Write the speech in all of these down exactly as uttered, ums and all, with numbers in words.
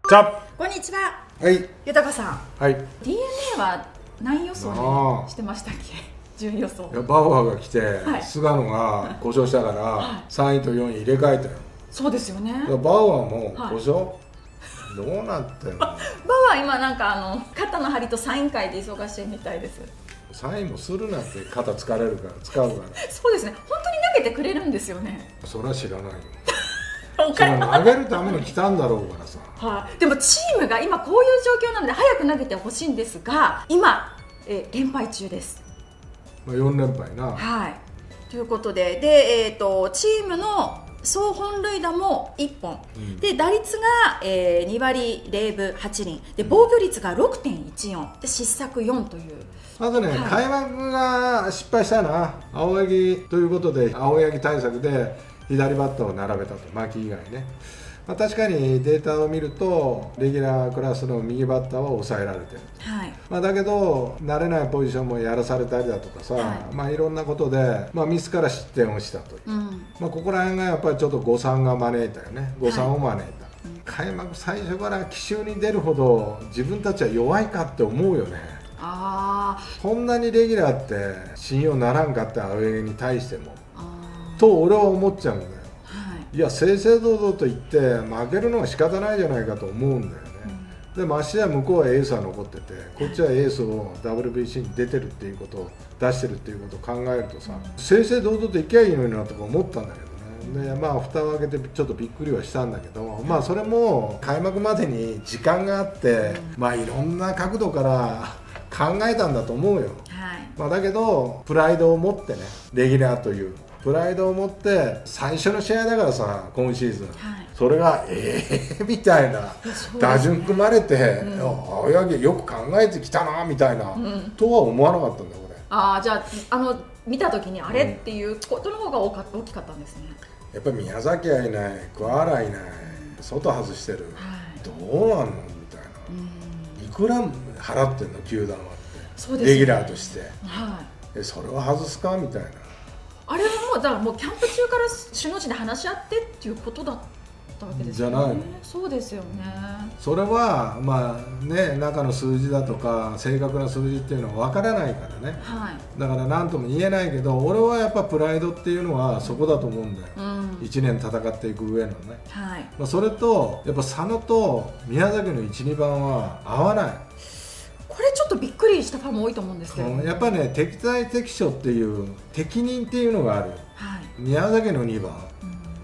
じゃこんにちは。 はい。 豊さん。 はい。 ディーエヌエー は何予想にしてましたっけ？順予想。 いやバウアーが来て、 はい、 菅野が故障したから、はい、さんいとよんい入れ替えたよ。 そうですよね。 バウアーも故障、はい、どうなってんの？バウアー今なんかあの肩の張りとサイン会で忙しいみたいです。 サインもするなって肩疲れるから使うから。 そうですね。本当に投げてくれるんですよね。 それは知らないよ。それ投げるために来たんだろうからさ。 はい、でもチームが今こういう状況なので早く投げてほしいんですが、今、えー、連敗中です。 まあよんれんぱいな。 はい。ということで、で、えーと、チームの総本塁打もいっぽん、うん、で打率が、えー、にわりぜろぶはちりんで、防御率が ろくてんいちよん で失策よんという。 まずね、はい、開幕が失敗したな。青柳ということで青柳対策で左バッターを並べたと、牧以外ね。まあ、確かにデータを見るとレギュラークラスの右バッターは抑えられてる、はい、まあ、だけど慣れないポジションもやらされたりだとかさ、はい、まあいろんなことで、まあ、ミスから失点をしたという、うん、まあ、ここら辺がやっぱりちょっと誤算が招いたよね。誤算を招いた、はい、開幕最初から奇襲に出るほど自分たちは弱いかって思うよね。 あこんなにレギュラーって信用ならんかって青柳に対してもと俺は思っちゃうんだよ。いや正々堂々と言って負けるのは仕方ないじゃないかと思うんだよね、うん、でましてや向こうはエースは残っててこっちはエースを ダブリュービーシー に出てるっていうことを出してるっていうことを考えるとさ、うん、正々堂々といけばいいのになとか思ったんだけどね。でまあ蓋を開けてちょっとびっくりはしたんだけど、まあそれも開幕までに時間があって、うん、まあいろんな角度から考えたんだと思うよ、はい、まあだけどプライドを持ってね、レギュラーというプライドを持って最初の試合だからさ、今シーズン、はい、それがええー、みたいな打順組まれて、うん、青柳よく考えてきたなみたいな、うん、とは思わなかったんだよ俺。 ああ、じゃあ、あの見た時にあれ、うん、っていうことの方が大きかったんですね。 やっぱり宮崎はいない、桑原いない、外外してる、はい、どうなんのみたいな、うん、いくら払ってんの球団はって、そうですね、レギュラーとして、はい、えそれは外すかみたいな。 あれはもうだからもうキャンプ中から首脳陣で話し合ってっていうことだったわけですよね。じゃないの？そうですよね。 それはまあね、中の数字だとか正確な数字っていうのは分からないからね、はい、だから何とも言えないけど、俺はやっぱプライドっていうのはそこだと思うんだよ、うん、いちねん戦っていく上のね、はい、まあそれとやっぱ佐野と宮崎のいち、にばんは合わない。 これちょっとびっくりしたファンも多いと思うんですけど、 うん、やっぱりね、適材適所っていう適任っていうのがある、はい、宮崎のにばん、うん、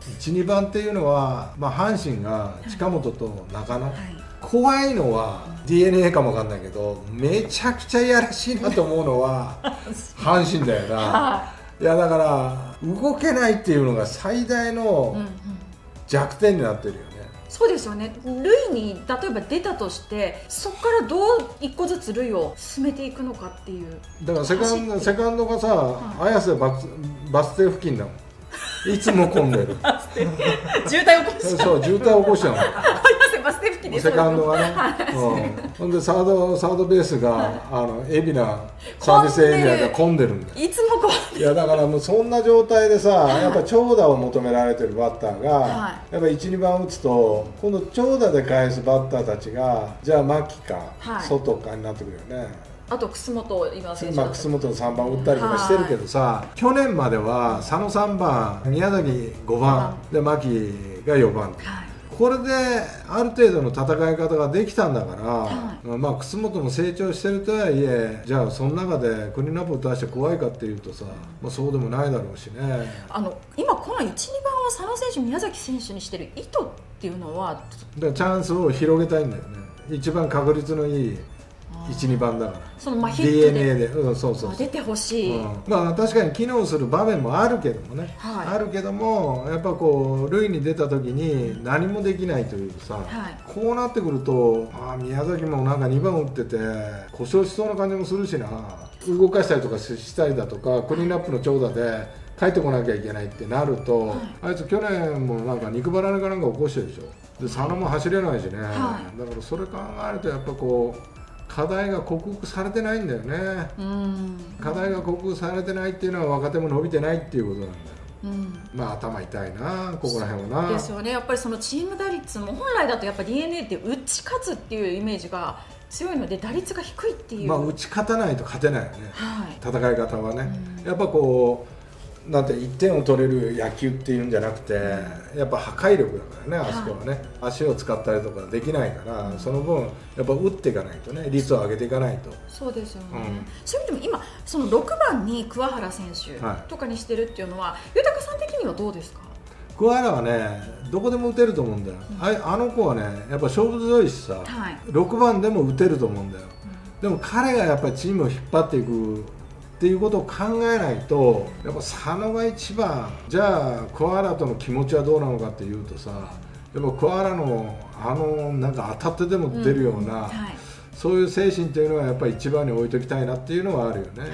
いち、にばんっていうのは、まあ、阪神が近本と中野、はい、怖いのは ディーエヌエー かもわかんないけど、めちゃくちゃいやらしいなと思うのは阪神だよな、はい、いやだから動けないっていうのが最大の弱点になってるよね。 そうですよね。塁に例えば出たとしてそこからどう一個ずつ塁を進めていくのかっていう。 だからセカンド、セカンドがさ、はい、綾瀬バス、バス停付近だもん。いつも混んでる渋滞起こしちゃう。 そう、渋滞起こしちゃうの。 バス停付近でセカンドがね、ほんでサード、サードベースが、はい、あの海老名サービスエリアが混んでるんだよ。 いつも混んでる。 いやだからもうそんな状態でさ、やっぱ長打を求められてるバッターが、はい、やっぱいち、にばん打つと今度長打で返すバッターたちがじゃあ牧か、はい、外かになってくるよね。 あと楠本今選手、 まあ、楠本のさんばん打ったりとかしてるけどさ、去年までは佐野さんばん、宮崎ごばんで牧がよばん、はい、これである程度の戦い方ができたんだから、はい、まあ楠本も成長してるとはいえ、じゃあその中でクリーンアップを出して怖いかっていうとさ、まあ、そうでもないだろうしね。 あの今このいち、にばんを佐野選手、宮崎選手にしてる意図っていうのは、だからチャンスを広げたいんだよね。一番確率のいいいち、にばんだから、 そのまあヒットでディーエヌエー で、うん、そうそうそう出てほしい、うん、 まあ確かに機能する場面もあるけどもね、はい、あるけどもやっぱこう塁に出た時に何もできないというさ、はい、こうなってくると、あ宮崎もなんかにばん打ってて故障しそうな感じもするしな、動かしたりとかしたりだとかクリーンアップの長打で帰ってこなきゃいけないってなると、はい、あいつ去年もなんか肉離れかなんか起こしてるでしょ。で佐野も走れないしね、はい、だからそれ考えるとやっぱこう課題が克服されてないんだよね。うん、課題が克服されてないっていうのは若手も伸びてないっていうことなんだよ。 うん、 まあ頭痛いな、ここら辺はな。 ですよね。やっぱりそのチーム打率も本来だとやっぱ ディーエヌエー って打ち勝つっていうイメージが強いので打率が低いっていう、 まあ打ち勝たないと勝てないよね、 はい、 戦い方はね、うん、やっぱこうなんていってんを取れる野球っていうんじゃなくて、やっぱ破壊力だからね、あそこはね、はい、足を使ったりとかできないから、うん、その分やっぱ打っていかないとね、率を上げていかないと。 そうですよね、うん、そういう意味でも今そのろくばんに桑原選手とかにしてるっていうのは、はい、豊さん的にはどうですか？ 桑原はね、どこでも打てると思うんだよ、うん、あ, あの子はね、やっぱ勝負強いしさ、はい、ろくばんでも打てると思うんだよ、うん、でも彼がやっぱりチームを引っ張っていくっていうことを考えないと、やっぱ佐野が一番。じゃあ桑原との気持ちはどうなのかっていうとさ、やっぱ桑原のあのなんか当たってでも出るような、うんはい、そういう精神っていうのはやっぱり一番に置いときたいなっていうのはあるよね、はい、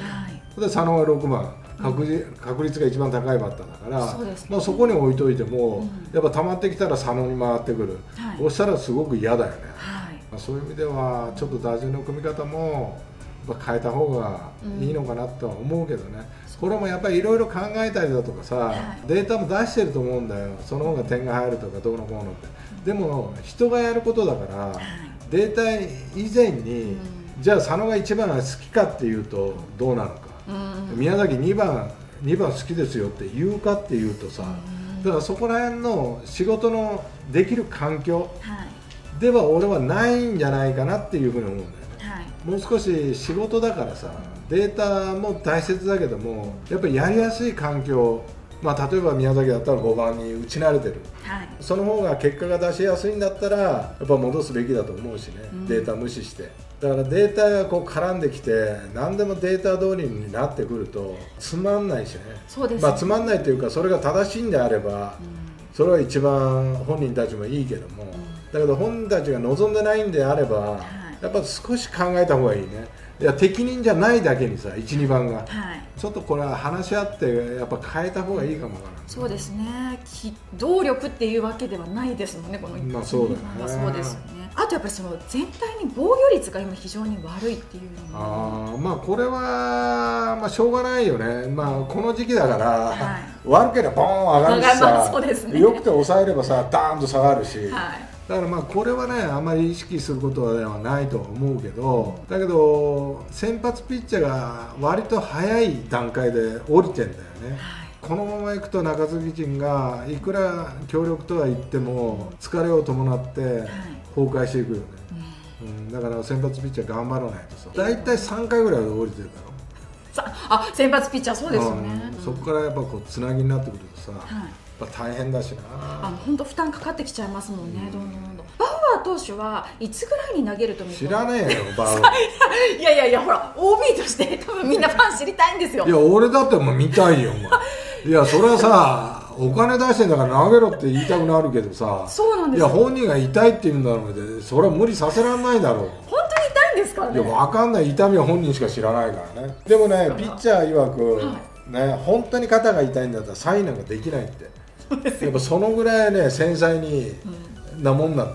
で佐野はろくばん、確率、確率が一番高いバッターだから、 そうですね、まあ、そこに置いといても、うん、やっぱ溜まってきたら佐野に回ってくる、はい、そしたらすごく嫌だよね、はいまあ、そういう意味ではちょっと打順の組み方もやっぱ変えた方がいいのかなとは思うけどね、うん、これもやっぱりいろいろ考えたりだとかさ、はい、データも出してると思うんだよ、その方が点が入るとかどうのこうのって、うん、でも人がやることだから、はい、データ以前に、うん、じゃあ佐野が一番好きかっていうとどうなのか、うん、宮崎にばんにばん好きですよって言うかっていうとさ、うん、だからそこら辺の仕事のできる環境では俺はないんじゃないかなっていうふうに思うんだよね。もう少し仕事だからさ、データも大切だけども、やっぱりやりやすい環境、まあ、例えば宮崎だったらごばんに打ち慣れてる、はい、その方が結果が出しやすいんだったらやっぱ戻すべきだと思うしね、うん、データ無視して。だからデータがこう絡んできて何でもデータ通りになってくるとつまんないしね。 そうですね、まあ、 つまんないというか、それが正しいんであれば、うん、それは一番本人たちもいいけども、うん、だけど本人たちが望んでないんであれば、はい、やっぱ少し考えた方がいいね。いや適任じゃないだけにさ、いち、にばんが、はい、ちょっとこれは話し合ってやっぱ変えた方がいいかもわからない。 そうですね、機動力っていうわけではないですもんね、このまあそうだね、 まあ、そうですよね。あとやっぱりその全体に防御率が今非常に悪いっていうのも、 あまあこれはまあしょうがないよね。まあこの時期だから、はい、悪ければボーン上がるしさ、まあそうですね、よくて抑えればさダーンと下がるし、はい、だからまあこれはねあまり意識することではないと思うけど、だけど先発ピッチャーが割と早い段階で降りてんだよね、はい、このままいくと中継ぎ陣がいくら強力とは言っても疲れを伴って崩壊していくよね、うん、だから先発ピッチャー頑張らないとさ、大体さんかいぐらいで降りてるだろ。 あ、先発ピッチャーそうですよね、 うん、そこからやっぱこうつなぎになってくるとさ、はい、やっぱ大変だしな。 あの本当負担かかってきちゃいますもんね、うん、どんどんどんどん。バウアー投手はいつぐらいに投げると見知らねえよバウアーいやいやいや、ほら オービー として多分みんなファン知りたいんですよ。 いや俺だってもう見たいよお前いやそれはさお金出してんだから投げろって言いたくなるけどさ、 そうなんですよ。 いや本人が痛いって言うんだろうけど、それは無理させられないだろう。 本当に痛いんですかね。 いや分かんない、痛みは本人しか知らないからね。でもねピッチャー曰く、はい、ね本当に肩が痛いんだったらサインなんかできないって。やっぱそのぐらいね繊細に、うん、なもんなんだって。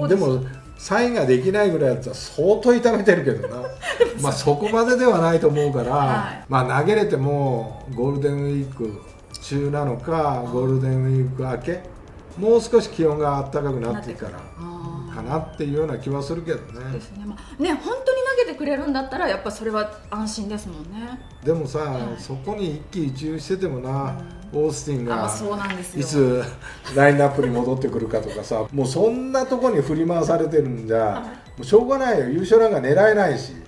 でもサインができないぐらいだったら相当痛めてるけどなまあそこまでではないと思うから、はい、まあ投げれてもゴールデンウィーク中なのかゴールデンウィーク明け、もう少し気温が暖かくなってからかなっていうような気はするけどね。 そうですね、まあ、ね本当に投げてくれるんだったらやっぱそれは安心ですもんね。 でもさ、はい、そこに一喜一憂しててもな、うん、オースティンがいつラインナップに戻ってくるかとかさもうそんなとこに振り回されてるんじゃ、はい、もうしょうがないよ。優勝なんか狙えないし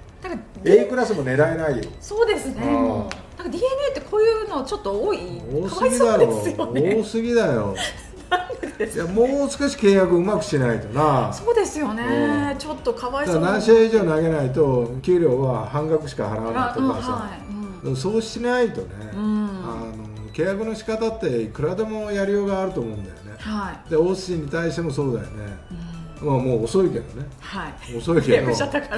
A クラスも狙えないよ。 そうですね、もうなんか ディーエヌエー ってこういうのちょっと多い、多すぎだろ、 多すぎだよいやもう少し契約うまくしないとな。 そうですよね、うん、ちょっとかわいそうな。 何試合以上投げないと給料は半額しか払わないとかさ、はいうん、そうしないとね、うん、あの契約の仕方っていくらでもやりようがあると思うんだよね、はい、でオースティンに対してもそうだよね、うん、まあもう遅いけどね、はい、遅いけどで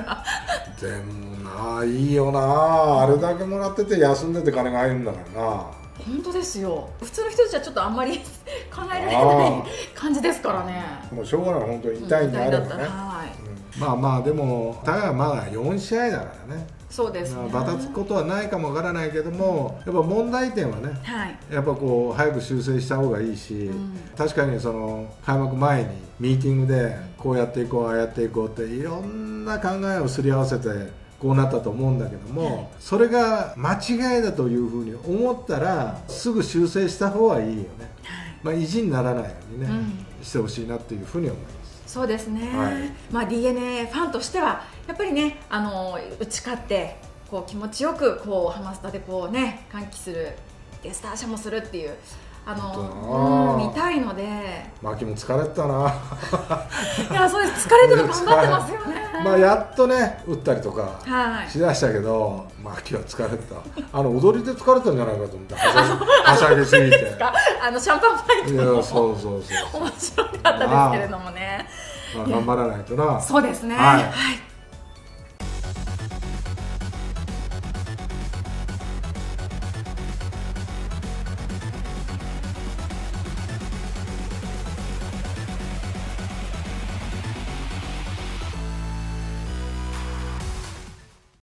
もないいよな、あれだけもらってて休んでて金が入るんだからな。 本当ですよ。普通の人じゃちょっとあんまり考えられない感じですからね。 もうしょうがない、本当に痛いんであればね。 まあまあでもタイはまだよん試合だからね。 そうですね、 バタつくことはないかもわからないけども、やっぱ問題点はね、 はい、 やっぱこう早く修正した方がいいし、うん、確かにその開幕前にミーティングでこうやっていこうああやっていこうっていろんな考えをすり合わせてこうなったと思うんだけども、はい、それが間違いだというふうに思ったらすぐ修正した方がいいよね、はい、まあ、意地にならないようにね、うん、してほしいなっていうふうに思います。 そうですね、はい、まあ、ディーエヌエー ファンとしてはやっぱりね、あの打ち勝ってこう気持ちよくこうハマスタでこうね歓喜するでスターシャもするっていうあの、うん、見たいので。 マキも疲れてたな。 いや、そうです、疲れてる、頑張ってますよね。 まあやっとね打ったりとかしだしたけど、マキは疲れてた。あの踊りで疲れたんじゃないかと思って、はしゃぎすぎて。 あのシャンパンファイトもそうそうそう面白かったですけれどもね。 まあ頑張らないとな。 そうですね。 はい。 はい